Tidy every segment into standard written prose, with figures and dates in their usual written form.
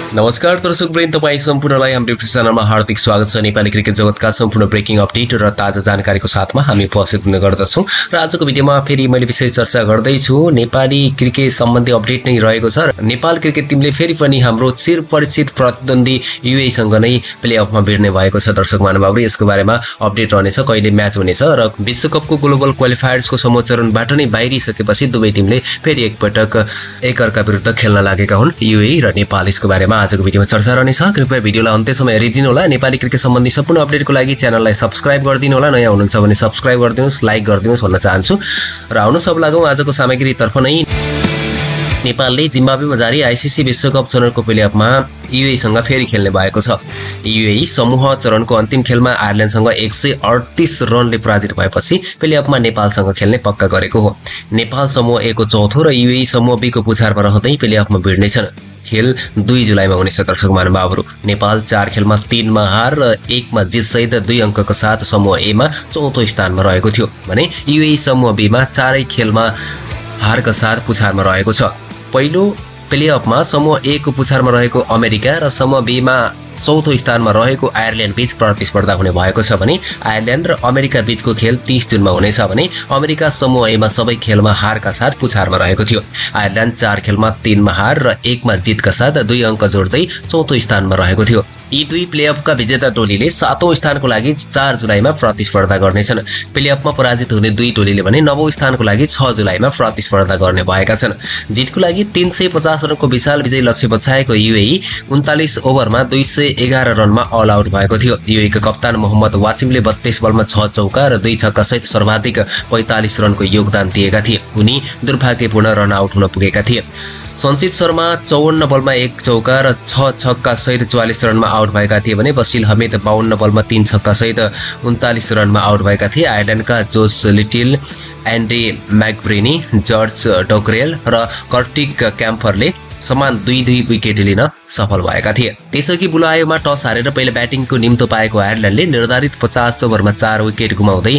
नमस्कार दर्शकवृन्द, तपाईँ सम्पूर्णलाई हाम्रो च्यानलमा हार्दिक स्वागत छ। नेपाली क्रिकेट जगतका सम्पूर्ण ब्रेकिङ अपडेट र ताजा जानकारीको साथमा हामी उपस्थित हुने गर्दछौँ र आजको भिडियोमा फेरि मैले विशेष चर्चा गर्दैछु। नेपाली क्रिकेट सम्बन्धी अपडेट नै रहेको छ। नेपाल क्रिकेट टिमले फेरि पनि हाम्रो चिरपरिचित प्रतिद्वन्दी युएईसँग नै प्लेअफमा भिड्ने भएको छ। दर्शक महानुभावहरू, यसको बारेमा अपडेट रहनेछ, कहिले म्याच हुनेछ र विश्वकपको ग्लोबल क्वालिफायर्सको समूह चरणबाट नै बाहिरिसकेपछि दुवै टिमले फेरि एकपटक एकअर्का विरुद्ध खेल्न लागेका हुन्, युएई र नेपाल। यसको बारेमा आजको भिडियोमा चर्चा रहनेछ। कृपया भिडियोलाई अन्त्यसम्म हेरिदिनु होला। नेपाली क्रिकेट सम्बन्धी सम्पूर्ण अपडेटको लागि च्यानललाई सब्स्क्राइब गरिदिनु होला। नयाँ हुनुहुन्छ भने सब्स्क्राइब गरिदिनुहोस्, लाइक गरिदिनुहोस् भन्न चाहन्छु। र आउनु सब लागौँ आजको सामग्रीतर्फ नै। नेपालले जिम्बाब्वेमा जारी आईसीसी विश्वकप चरणको प्लेअफमा युएईसँग फेरि खेल्ने भएको छ। युएई समूह चरणको अन्तिम खेलमा आयरल्यान्डसँग 138 रनले पराजित भएपछि प्लेअफमा नेपालसँग खेल्ने पक्का गरेको हो। नेपाल समूह ए को चौथो र युएई समूह बी को पुछारमा रहँदै प्लेअफमा भिड्नेछन्। खेल 2 जुलाईमा हुनेछ। दर्शक महानुभावहरू, नेपाल 4 खेलमा 3 मा हार र 1 मा जित सहित 2 अङ्कका साथ समूह ए मा चौथो स्थानमा रहेको थियो भने युएई समूह बी मा 4 खेलमा हारका साथ पुछारमा रहेको छ। पहिलो प्लेअफमा समूह ए को पुछारमा रहेको अमेरिका र समूह बी मा चौथो स्थानमा रहेको आयरल्यान्ड बीच प्रतिस्पर्धा हुने भएको छ भने आयरल्यान्ड र अमेरिका बीचको खेल 30 जुनमा हुनेछ भने अमेरिका समूह ए मा सबै खेलमा हारका साथ पुछारमा रहेको थियो। आयरल्यान्ड 4 खेलमा 3 मा हार र 1 मा जितका साथ 2 अङ्क जोड्दै चौथो स्थानमा रहेको थियो। यी दुई प्लेअफका विजेता टोलीले 7औं स्थानको लागि 4 जुलाईमा प्रतिस्पर्धा गर्नेछन्। प्लेअफमा पराजित हुने दुई टोलीले भने 9औं स्थानको लागि 6 जुलाईमा प्रतिस्पर्धा गर्ने भएका छन्। जितको लागि 350 रनको विशाल विजय लक्ष्य बचाएको युएई 39 ओभरमा 211 रनमा अल आउट भएको थियो। युएईका कप्तान मोहम्मद वासिमले 32 बलमा 6 चौका र 2 छक्का सहित सर्वाधिक 45 रनको योगदान दिएका थिए। उनी दुर्भाग्यपूर्ण रन आउट हुन पुगेका थिए। सञ्चित शर्मा 54 बलमा 1 चौका र 6 छक्का सहित 44 रनमा आउट भएका थिए भने बसिल हमिद 52 बलमा 3 छक्का सहित 39 रनमा आउट भएका थिए। आयरल्यान्डका जोस लिटिल, एन्डी मैकब्रेनी, जर्ज डोक्रेल र कर्टिक क्याम्फरले समान 2-2 विकेट लिन सफल भएका थिए। त्यसअघि बुलायोमा टस हारेर पहिला ब्याटिङको निम्तो पाएको आयरल्यान्डले निर्धारित 50 ओभरमा 4 विकेट गुमाउँदै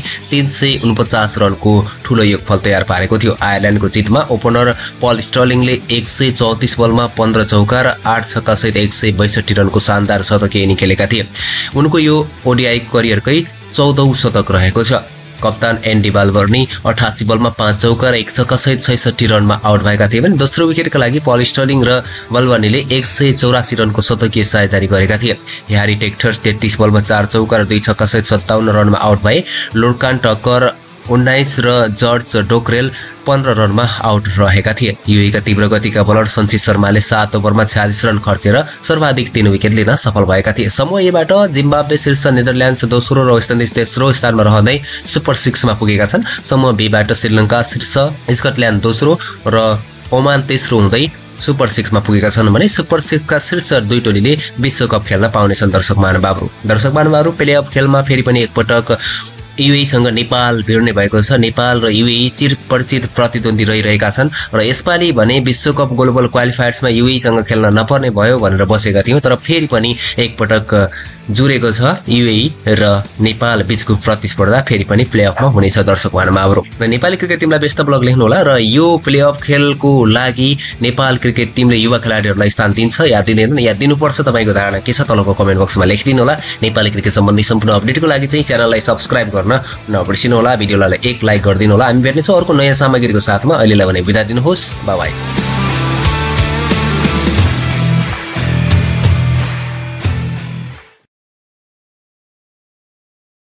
349 रनको ठूलो योगफल तयार पारेको थियो। आयरल्यान्डको जितमा ओपनर पल स्टर्लिङले 134 बलमा 15 चौका र 8 छक्का सहित 162 रनको शानदार शतकीय इनिङ खेलेका थिए। उनको यो ओडिआई करियरकै 14औं शतक रहेको छ। कप्तान एन्डी बाल्बर्नी 88 बलमा 5 चौका र 1 छक्का सहित 66 रनमा आउट भएका थिए भने दोस्रो विकेटका लागि पल स्टर्लिङ र बाल्बर्नीले 184 रनको शतकीय साझेदारी गरेका थिए। ह्यारी टेक्टर 33 बलमा 4 चौका र 2 छक्का सहित 57 रनमा आउट भए। लोर्कान टक्कर 19 र जर्ज डोक्रेल 15 रनमा आउट रहेका थिए। युएईका तीव्र गतिका बलर सञ्चित शर्माले 7 ओभरमा 46 रन खर्चेर सर्वाधिक 3 विकेट लिन सफल भएका थिए। समूह एबाट जिम्बाब्वे शीर्ष, नेदरल्यान्ड्स दोस्रो र वेस्ट इन्डिज तेस्रो स्थानमा रहँदै सुपर 6 मा पुगेका छन्। समूह बीबाट श्रीलङ्का शीर्ष, स्कटल्यान्ड दोस्रो र ओमान तेस्रो हुँदै सुपर 6 मा पुगेका छन् भने सुपर 6 का शीर्ष 2 टोलीले विश्वकप खेल्न पाउनेछन्। दर्शक महानुभावहरू, प्लेअफ खेलमा फेरि पनि एकपटक युएईसँग नेपाल भिड्ने भएको छ। नेपाल र युएई चिरपरिचित प्रतिद्वन्दी रहिरहेका छन् र यसपालि भने विश्वकप ग्लोबल क्वालिफायर्समा युएईसँग खेल्न नपर्ने भयो भनेर बसेका थियौँ, तर फेरि पनि एकपटक जुरेको छ। युएई र नेपाल बीचको प्रतिस्पर्धा फेरि पनि प्लेअफमा हुनेछ। दर्शक महानुभावहरू, र नेपाली क्रिकेट टिमलाई बेस्ट ब्लग लेख्नु होला र यो प्लेअफ खेलको लागि नेपाल क्रिकेट टिमले युवा खेलाडीहरूलाई स्थान दिन्छ या दिँदैन या दिनुपर्छ, तपाईँको धारणा के छ तलको कमेन्ट बक्समा लेखिदिनु होला। नेपाली क्रिकेट सम्बन्धी सम्पूर्ण अपडेटको लागि चाहिँ च्यानललाई सब्स्क्राइब गर्न नबिर्सिनु होला। भिडियोलाई एक लाइक गरिदिनु होला। हामी भेट्नेछौँ अर्को नयाँ सामग्रीको साथमा। अहिलेलाई भने बिदा दिनुहोस्। Bye by.